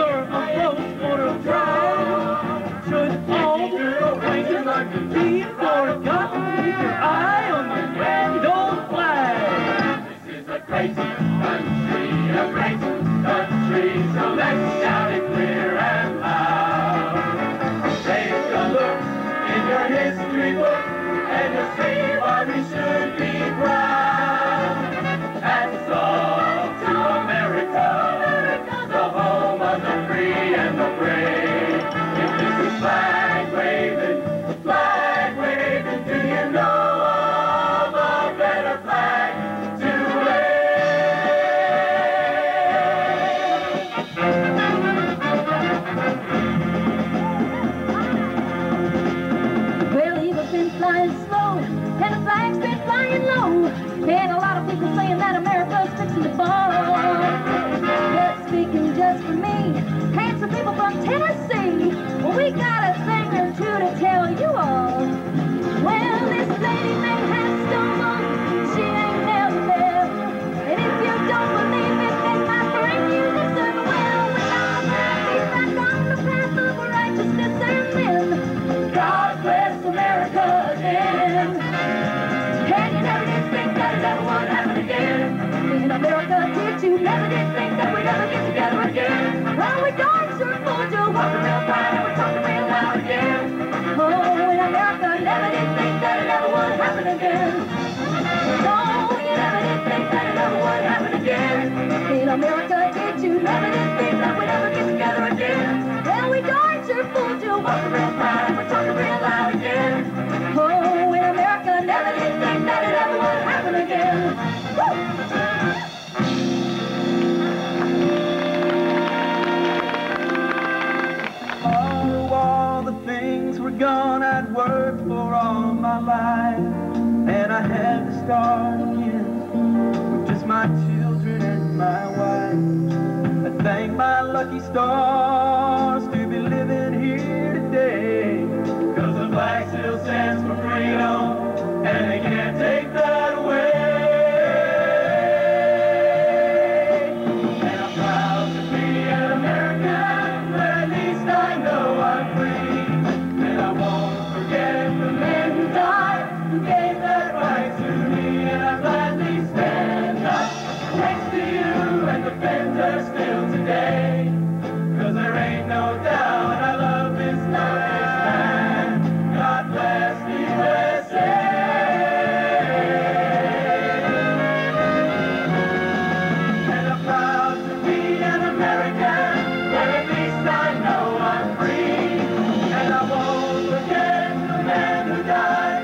[SPEAKER 5] again. No, you never did think that it ever would happen again. In America, did you never did think that we'd ever get together again? Well, we darn sure fooled you. Walk real proud and we're talking real loud again. Oh, in America, never did think that it ever would happen again. Woo!
[SPEAKER 9] Gone, I'd worked for all my life, and I had to start again with just my children and my wife. I thank my lucky stars to be living here today, 'cause the flag still stands for freedom, and they can't take that away. And I'm proud to be an American, but at least I know I'm free. Who gave that right to me, and I gladly stand up next to you and defend her still today. 'Cause there ain't no doubt I love this land. God bless the U S A. And I'm proud to be an American, but at least I know I'm free. And I won't forget the man who died,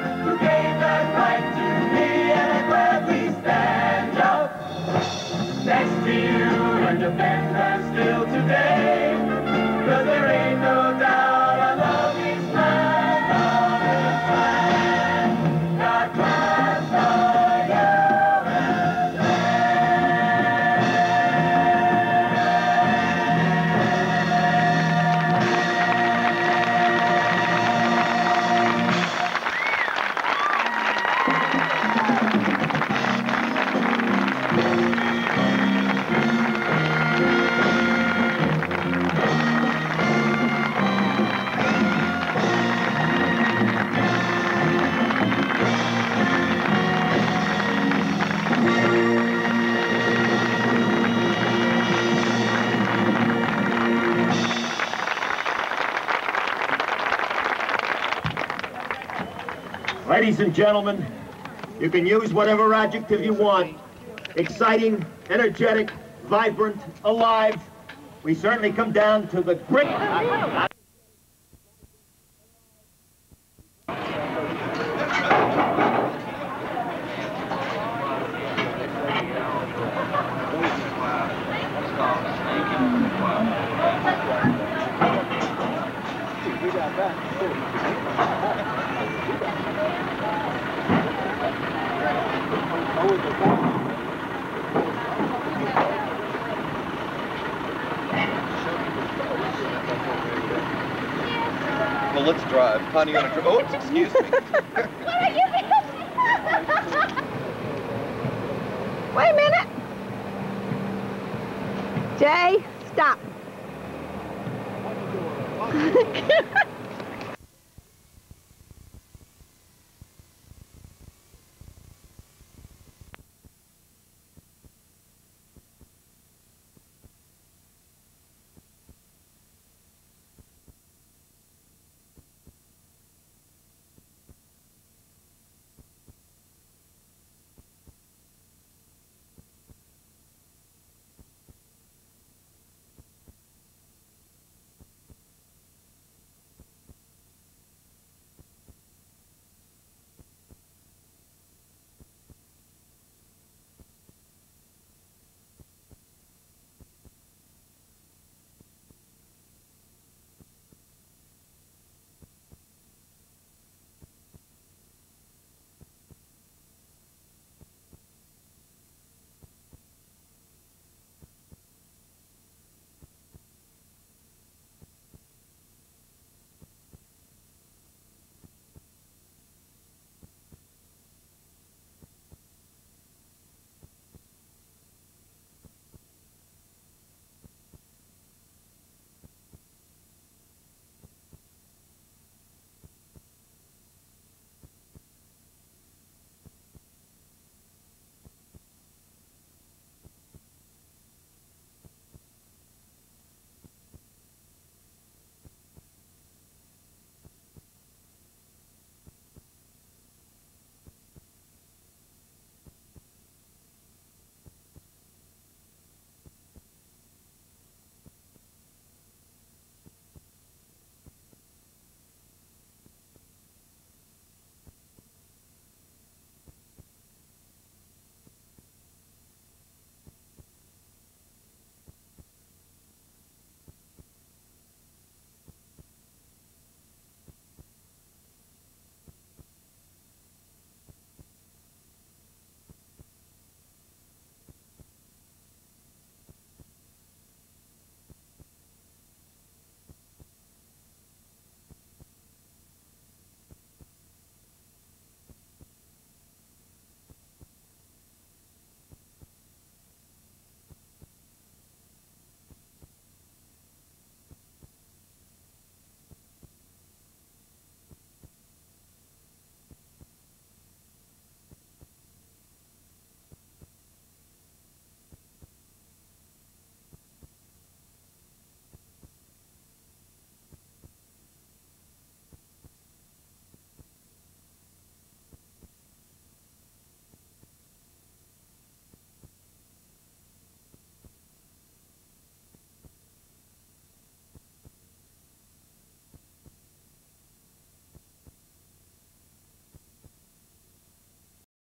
[SPEAKER 9] next to you and defend her still today. 'Cause there ain't no doubt I love this land, love this land. God bless the U S
[SPEAKER 3] Ladies and gentlemen, you can use whatever adjective you want. Exciting, energetic, vibrant, alive. We certainly come down to the grit.
[SPEAKER 2] Well, let's drive. Connie, you want to drive? Oh, excuse me.
[SPEAKER 12] What are you doing? Wait a minute. Jay, stop.